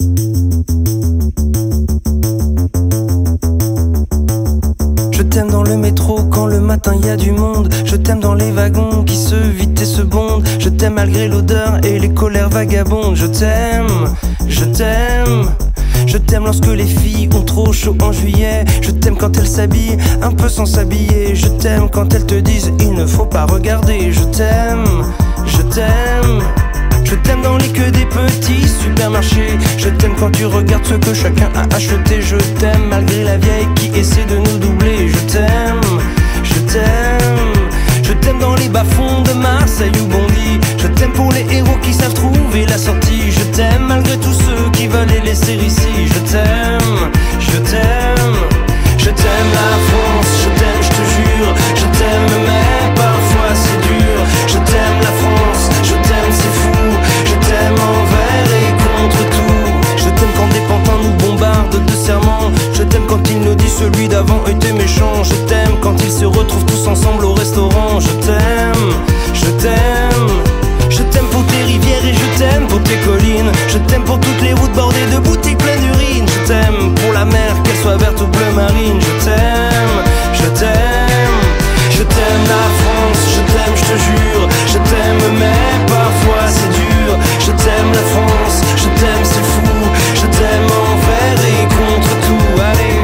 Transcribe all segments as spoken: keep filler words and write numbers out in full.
Je t'aime dans le métro quand le matin y a du monde. Je t'aime dans les wagons qui se vident et se bondent. Je t'aime malgré l'odeur et les colères vagabondes. Je t'aime, je t'aime. Je t'aime lorsque les filles ont trop chaud en juillet. Je t'aime quand elles s'habillent un peu sans s'habiller. Je t'aime quand elles te disent il ne faut pas regarder. Je t'aime, je t'aime. Je t'aime dans les queues des petits supermarchés. Je t'aime quand tu regardes ce que chacun a acheté. Je t'aime malgré la vieille qui essaie de nous doubler. Je t'aime, je t'aime. Je t'aime dans les bas-fonds de Marseille ou Bondy. Je t'aime pour les héros qui savent trouver la sortie. Je t'aime malgré tous ceux qui veulent les laisser ici. Je t'aime, je t'aime. Je t'aime la France, je t'aime, je te jure. Je t'aime mais parfois c'est dur. Je t'aime la France, je t'aime c'est fou. Je t'aime envers et contre tout. Je t'aime quand des pantins nous bombardent de serments. Je t'aime quand il nous dit celui d'avant était méchant. Je t'aime quand ils se retrouvent tous ensemble au restaurant. Je t'aime, je t'aime. Je t'aime pour tes rivières et je t'aime pour tes collines. Je t'aime pour toutes les routes bordées de boutiques pleines d'urine. Je t'aime pour la mer, qu'elle soit verte ou bleu marine. Je t'aime, je t'aime. Je t'aime la France, je t'aime, je te jure. Je t'aime mais parfois c'est dur. Je t'aime la France, je t'aime c'est fou. Je t'aime envers et contre tout. Allez.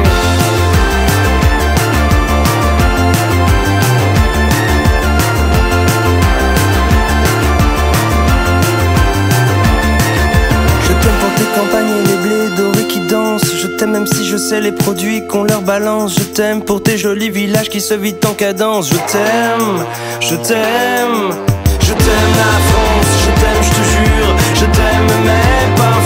Je t'aime pour tes campagnes et les blés dorés qui dansent. Je t'aime même si je sais les produits qu'on leur balance. Je t'aime pour tes jolis villages qui se vident en cadence. Je t'aime, je t'aime. Je t'aime la France, je t'aime, je te jure. Je t'aime mais pas